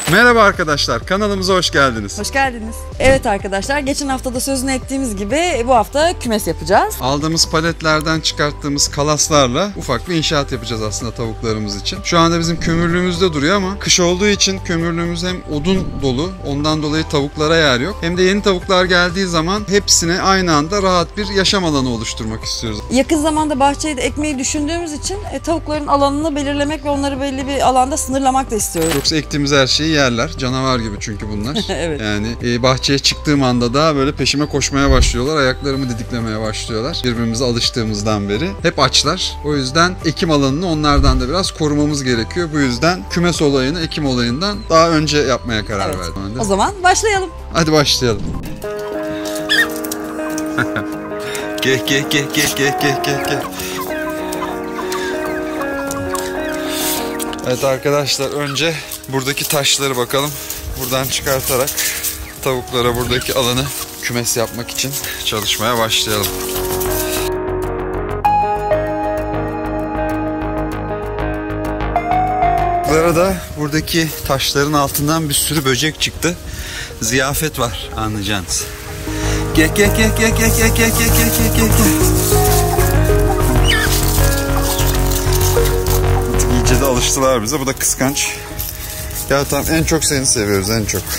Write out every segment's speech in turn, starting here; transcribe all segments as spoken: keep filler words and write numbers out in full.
Merhaba arkadaşlar, kanalımıza hoş geldiniz. Hoş geldiniz. Evet arkadaşlar, geçen haftada sözünü ettiğimiz gibi bu hafta kümes yapacağız. Aldığımız paletlerden çıkarttığımız kalaslarla ufak bir inşaat yapacağız aslında tavuklarımız için. Şu anda bizim kömürlüğümüzde duruyor ama kış olduğu için kömürlüğümüz hem odun dolu, ondan dolayı tavuklara yer yok. Hem de yeni tavuklar geldiği zaman hepsine aynı anda rahat bir yaşam alanı oluşturmak istiyoruz. Yakın zamanda bahçeyi de ekmeyi düşündüğümüz için e, tavukların alanını belirlemek ve onları belli bir alanda sınırlamak da istiyoruz. Yoksa ektiğimiz her şeyi yerler. Canavar gibi çünkü bunlar. Evet. Yani e, bahçeye çıktığım anda da böyle peşime koşmaya başlıyorlar. Ayaklarımı didiklemeye başlıyorlar. Birbirimize alıştığımızdan beri. Hep açlar. O yüzden ekim alanını onlardan da biraz korumamız gerekiyor. Bu yüzden kümes olayını ekim olayından daha önce yapmaya karar Evet. verdim. O zaman başlayalım. Hadi başlayalım. Gel gel gel gel gel gel gel gel. Evet arkadaşlar, önce buradaki taşları bakalım. Buradan çıkartarak tavuklara buradaki alanı kümes yapmak için çalışmaya başlayalım. Bu arada buradaki taşların altından bir sürü böcek çıktı. Ziyafet var, anlayacağınız. Gel gel gel gel gel gel gel gel gel gel gel. İyice de alıştılar bize. Bu da kıskanç. Ya tamam, en çok seni seviyoruz, en çok.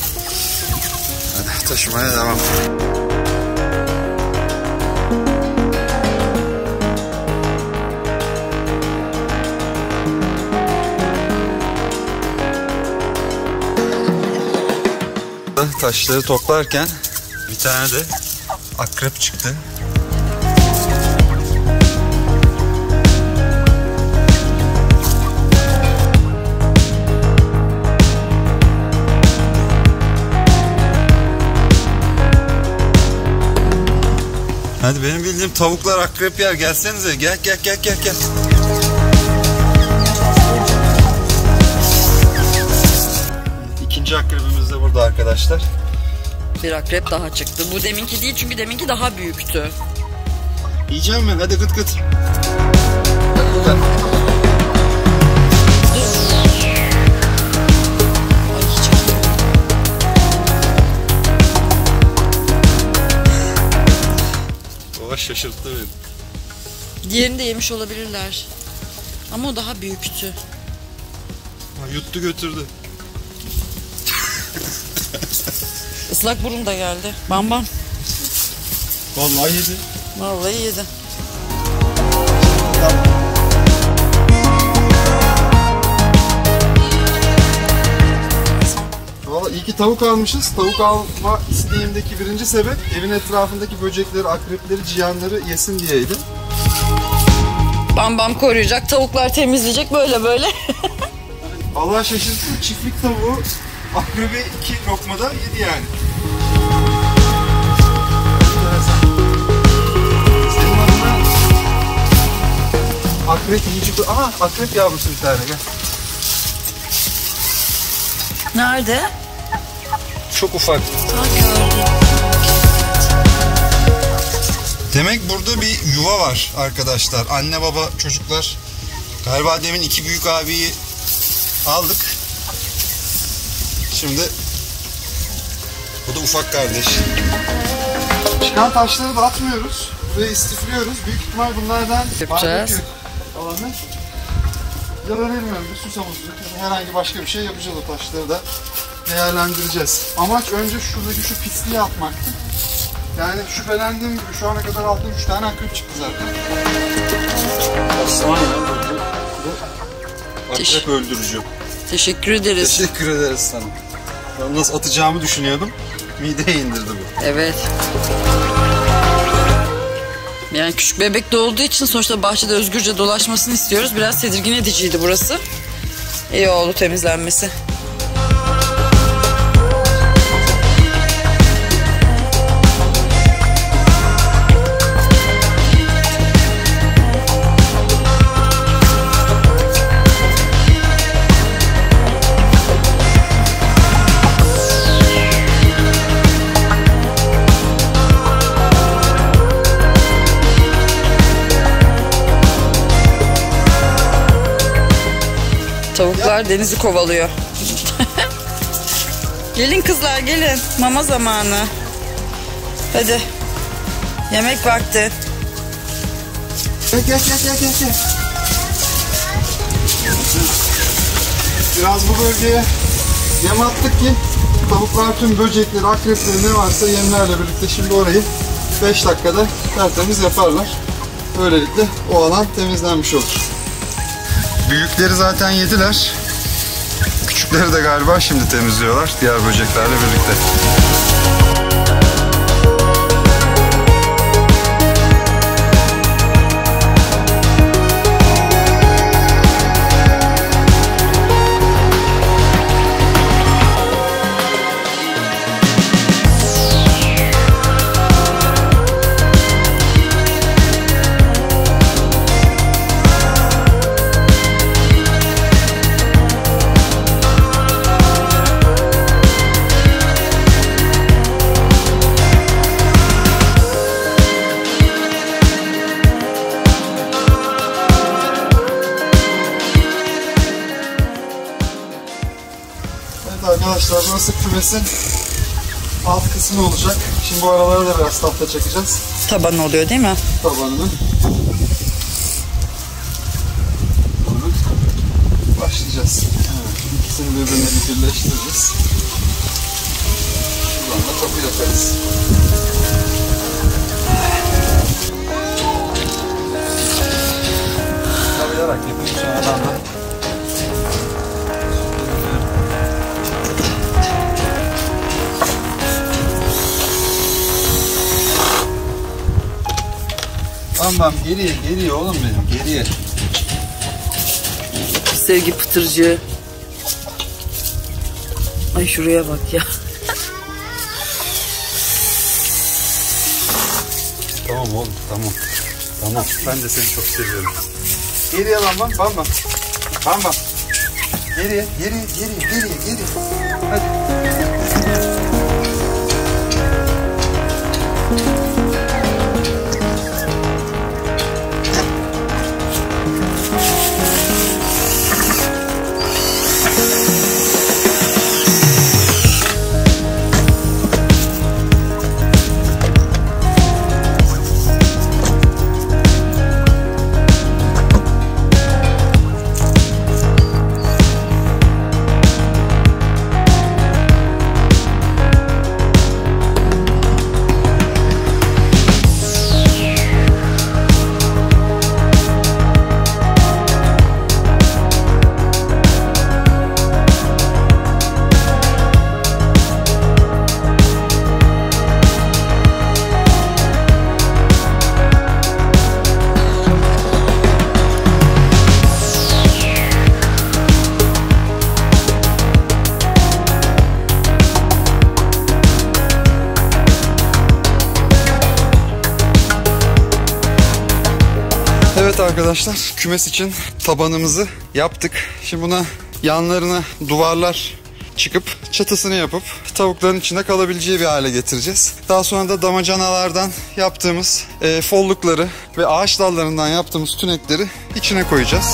Hadi taşımaya devam. Taşları toplarken bir tane de akrep çıktı. Hadi, benim bildiğim tavuklar akrep yer. Gelsenize. Gel gel gel gel gel. İkinci akrebimiz de burada arkadaşlar. Bir akrep daha çıktı. Bu deminki değil çünkü deminki daha büyüktü. Yiyeceğim ben. Hadi gıt gıt. Baba şaşırttı beni. Diğerini de yemiş olabilirler. Ama o daha büyüktü. Ha, yuttu götürdü. Islak burun da geldi. Bam bam. Vallahi yedi. Vallahi yedi. Valla iyi ki tavuk almışız. Tavuk alma isteğimdeki birinci sebep evin etrafındaki böcekleri, akrepleri, ciyanları yesin diyeydi. Bam bam koruyacak, tavuklar temizleyecek, böyle böyle. Allah şaşırsın, çiftlik tavuğu akrebi iki lokmada yedi yani. Senin adına akrep yiyici... Aha, akrep yavrusu bir tane, gel. Nerede? Çok ufak. Ha, gördüm. Demek burada bir yuva var arkadaşlar. Anne baba çocuklar. Galiba demin iki büyük abiyi aldık. Şimdi bu da ufak kardeş. Çıkan taşları da atmıyoruz. Buraya istifliyoruz. Büyük ihtimal bunlardan yapacağız. Alanı. Ya da bilmiyorum, bir su havuzu, herhangi başka bir şey yapacağız, o taşları da değerlendireceğiz. Amaç önce şuradaki şu pisliği atmaktı. Yani şüphelendiğim gibi şu ana kadar aldığım üç tane akrep çıktı zaten. Aslan ya bu. Bu akrep öldürücü. Teşekkür ederiz. Teşekkür ederiz sana. Ben nasıl atacağımı düşünüyordum. Mideye indirdi bu. Evet. Yani küçük bebek de olduğu için sonuçta bahçede özgürce dolaşmasını istiyoruz. Biraz tedirgin ediciydi burası. İyi oldu temizlenmesi. Tavuklar denizi kovalıyor. Gelin kızlar gelin. Mama zamanı. Hadi. Yemek vakti. Gel gel gel gel gel. gel. Biraz bu bölgeye yem attık ki tavuklar tüm böcekleri, akrepleri ne varsa yemlerle birlikte şimdi orayı beş dakikada tertemiz yaparlar. Böylelikle o alan temizlenmiş olur. Büyükleri zaten yediler. Küçükleri de galiba şimdi temizliyorlar diğer böceklerle birlikte. Arkadaşlar burası kümesin alt kısmı olacak. Şimdi bu aralara da biraz tahta çekeceğiz. Taban oluyor değil mi? Tabanını. Başlayacağız. Evet, ikisini birbirine birleştireceğiz. Şuradan da kapı yaparız. Tabiyarak yapayım sonradan da. Tamam geriye geriye oğlum benim geriye. Sevgi pıtırcı. Ay şuraya bak ya. Tamam oğlum tamam. Tamam ben de seni çok seviyorum. Geriye lan bak bamba. Bamba. Geriye geriye geriye geriye geriye. Hadi. Evet arkadaşlar, kümes için tabanımızı yaptık. Şimdi buna yanlarına duvarlar çıkıp çatısını yapıp tavukların içinde kalabileceği bir hale getireceğiz. Daha sonra da damacanalardan yaptığımız e, follukları ve ağaç dallarından yaptığımız tünekleri içine koyacağız.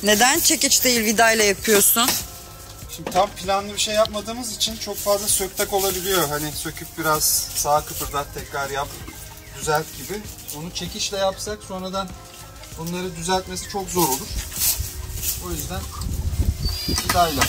Neden çekiç değil vidayla yapıyorsun? Şimdi tam planlı bir şey yapmadığımız için çok fazla söktak olabiliyor. Hani söküp biraz sağa kıpırdat, tekrar yap, düzelt gibi. Onu çekişle yapsak sonradan onları düzeltmesi çok zor olur. O yüzden vidayla.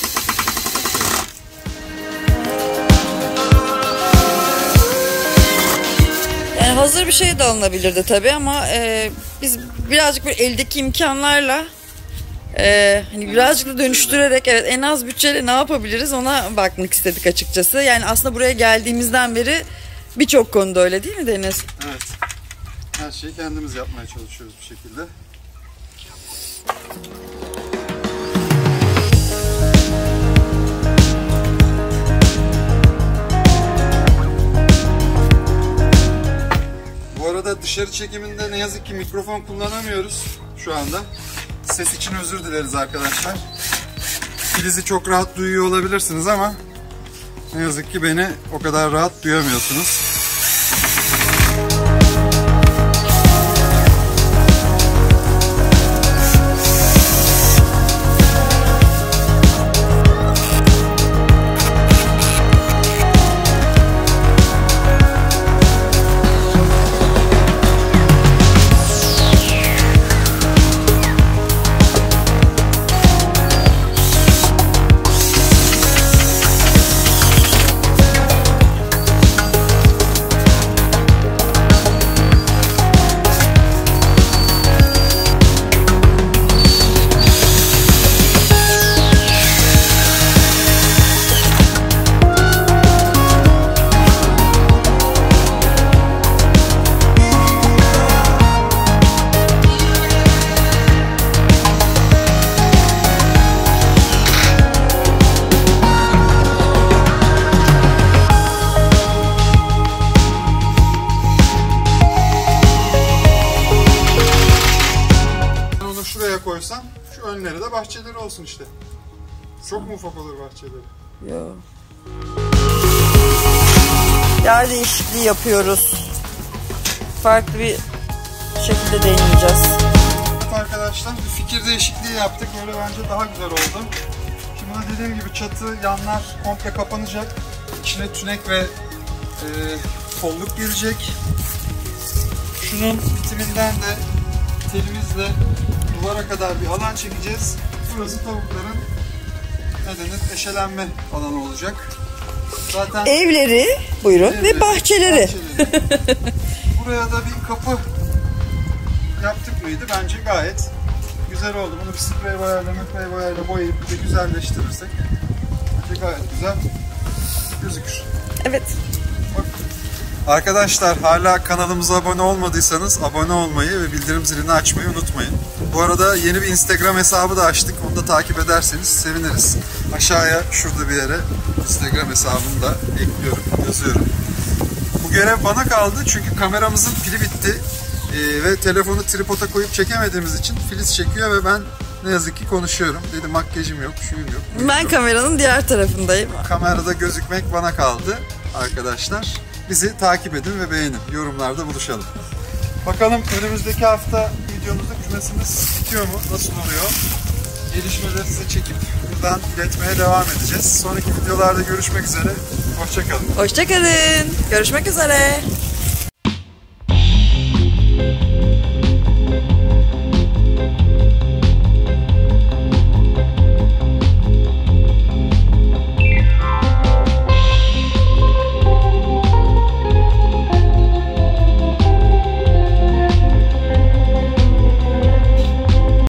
Yani hazır bir şey de alınabilirdi tabii ama e, biz birazcık böyle eldeki imkanlarla e, hani birazcık da dönüştürerek evet en az bütçeyle ne yapabiliriz ona bakmak istedik açıkçası. Yani aslında buraya geldiğimizden beri birçok konuda öyle değil mi Deniz? Evet. Her şeyi kendimiz yapmaya çalışıyoruz bir şekilde. Bu arada dışarı çekiminde ne yazık ki mikrofon kullanamıyoruz şu anda. Ses için özür dileriz arkadaşlar. Filiz'i çok rahat duyuyor olabilirsiniz ama ne yazık ki beni o kadar rahat duyamıyorsunuz. Koysam şu önleri de bahçeleri olsun işte. Çok mu ufak olur bahçeleri? Yok. Yer değişikliği yapıyoruz. Farklı bir şekilde deneyeceğiz. Evet arkadaşlar bir fikir değişikliği yaptık. Böyle bence daha güzel oldu. Şimdi dediğim gibi çatı yanlar komple kapanacak. İçine tünek ve e, kolluk girecek. Şunun bitiminden de telimizle duvara kadar bir alan çekeceğiz. Burası tavukların ne denir, eşelenme alanı olacak. Zaten evleri, buyurun, evleri, ve bahçeleri. bahçeleri. Buraya da bir kapı yaptık mıydı? Bence gayet güzel oldu. Bunu bir sprey boyayla, sprey boyayla boyayıp bir de güzelleştirirsek bence gayet güzel gözükür. Evet. Bak. Arkadaşlar hala kanalımıza abone olmadıysanız abone olmayı ve bildirim zilini açmayı unutmayın. Bu arada yeni bir Instagram hesabı da açtık. Onu da takip ederseniz seviniriz. Aşağıya şurada bir yere Instagram hesabını da ekliyorum, yazıyorum. Bu görev bana kaldı çünkü kameramızın pili bitti. Ee, ve telefonu tripoda koyup çekemediğimiz için Filiz çekiyor ve ben ne yazık ki konuşuyorum. Dedi makyajım yok, şuyum yok. Ben yok. Kameranın diğer tarafındayım. Kamerada gözükmek bana kaldı arkadaşlar. Bizi takip edin ve beğenin. Yorumlarda buluşalım. Bakalım önümüzdeki hafta videomuzda kümesimiz bitiyor mu? Nasıl oluyor? Gelişmeleri size çekip buradan iletmeye devam edeceğiz. Sonraki videolarda görüşmek üzere. Hoşça kalın. Hoşça kalın. Görüşmek üzere.